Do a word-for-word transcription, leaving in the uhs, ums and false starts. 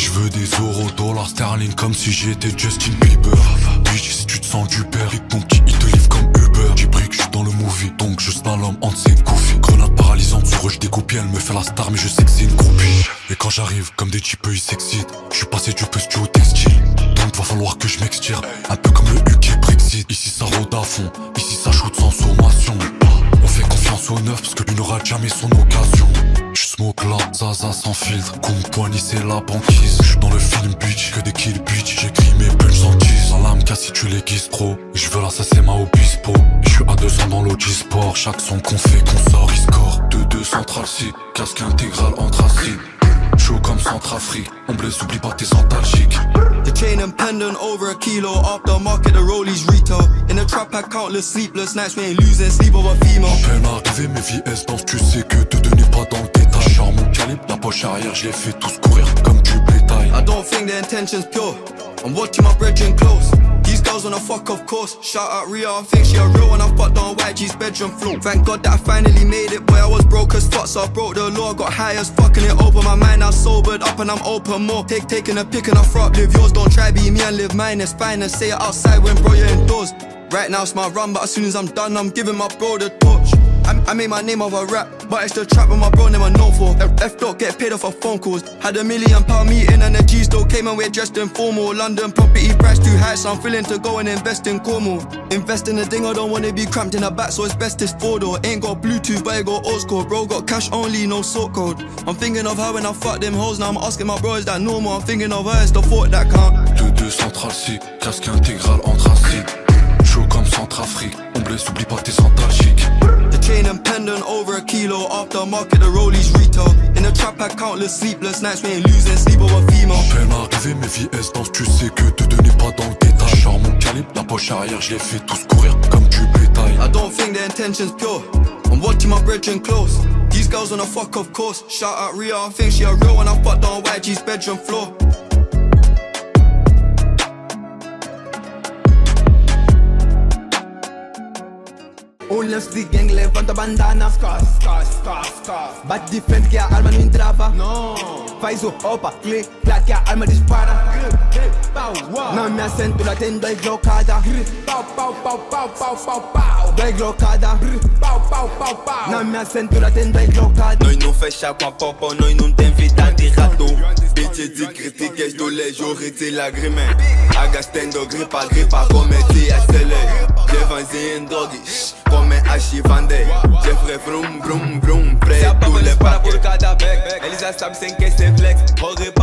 Je veux des euros, dollars, sterling comme si j'étais Justin Bieber. Bitch, si tu te sens du père, et ton petit il te livre comme Uber. J'ai pris que je suis dans le movie, donc je slalom entre ses goofy. Grenade paralysante, sur eux je découpe, elle me fait la star, mais je sais que c'est une groupie. Et quand j'arrive, comme des types ils s'excitent. Je suis passé du pustu au textile, donc va falloir que je m'extire. Un peu comme le U K Brexit. Ici ça rôde à fond, ici ça shoot sans sommation. On fait confiance au neuf parce que lui n'aura jamais son occasion. Je smoke là, zaza sans filtre. Coup de poignet c'est la banquise. Je suis dans le film bitch, que des kills bitch. J'écris mes punch en tease. La lame casse si tu l'aiguises trop. Je veux l'assassin ma obispo. Je suis à deux cents dans l'Audi-Sport. Chaque son qu'on fait qu'on sort il score. deux deux centralcee, casque intégral anthracite. Chaud comme Centrafrique, on blesse, oublie pas tes antalgiques. The chain and pendant over a kilo. After market, the rollies retail. In the trap, I countless sleepless nights. We ain't losing sleep over female. À peine arrivé, mes V S danse, tu sais que te donner pas dans le détail. Genre mon calibre, la poche arrière, je les fais tous courir comme du bétail. I don't think the intention's pure. I'm watching my brethren close. These girls wanna fuck, of course. Shout out Rhea, I think she a real one. I fucked on Y G's bedroom floor. Thank God that I finally made it. Boy, I was broke as fuck, so I broke the law. Got high as fucking it open my mind. I'm sobered up and I'm open more. Take taking a pick and I front live yours. Don't try be me and live mine. It's fine and say it outside when bro you're indoors. Right now it's my run, but as soon as I'm done, I'm giving my bro the torch. I, I made my name of a rap, but it's the trap with my bro never known for. F don't get paid off of phone calls. Had a million pound meeting and the G still came and we're dressed in formal. London property price too high, so I'm willing to go and invest in Cornwall. Invest in a thing, I don't wanna be cramped in a back, so it's best it's four door. Ain't got Bluetooth, but I got old school. Bro got cash only, no sort code. I'm thinking of her when I fuck them hoes. Now I'm asking my bro, is that normal? I'm thinking of her, it's the thought that count. deux deux centralcee, casque intégral anthracite. Chaud comme Centrafrique, on blesse, oublie pas tes antalgiques. The chain and pendant over a kilo. After market, the rollies retail. In the trap, I countless sleepless nights. We ain't losing sleep over female. À peine arrivé, mes V S danse, tu sais que te donner pas dans le détail. Genre mon calibre, la poche arrière, je les fais tous courir comme du bétail. I don't think the intention's pure. I'm watching my brethren close. These girls wanna fuck, of course. Shout out Rhea, I think she a real one. I fucked on Y G's bedroom floor. Un stick gang levanta bandana. Scars, scars, scars, scars. Bate de frente que a arma não entrava. Não. Faz o opa, clique, clac que a arma dispara. Não me assento lá, tem dois glocada. Pau, pau, pau, pau, pau, pau, pau. Dois glocada. Pau, pau, pau, pau. Não me assento lá, tem dois glocada. Nós não fecha com a popa, nós não tem vida de rato. Bitch de critiques do lejo, rete lagrime. Agastando gripa, gripa, cometi a sele. Levanzinho em drogues. Come ASHE vende. Jeffrey vrum vrum vrum. Preto le para por cada back. Eles já sabem sem que ser flex. Corre